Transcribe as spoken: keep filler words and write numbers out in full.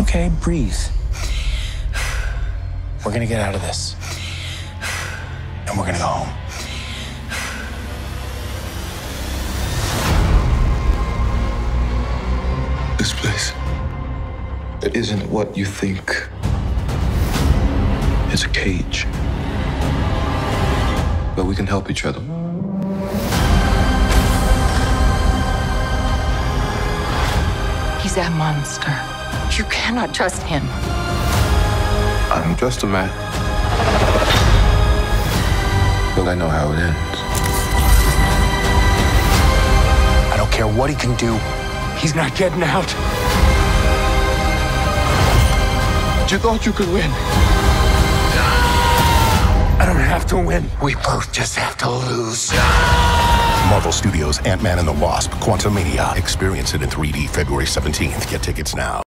okay? Breathe. We're gonna get out of this. And we're gonna go home. This place, it isn't what you think. It's a cage. But we can help each other. He's a monster. You cannot trust him. I'm just a man. But I know how it ends. I don't care what he can do. He's not getting out. You thought you could win. I don't have to win. We both just have to lose. Marvel Studios' Ant-Man and the Wasp: Quantumania. Experience it in three D February seventeenth. Get tickets now.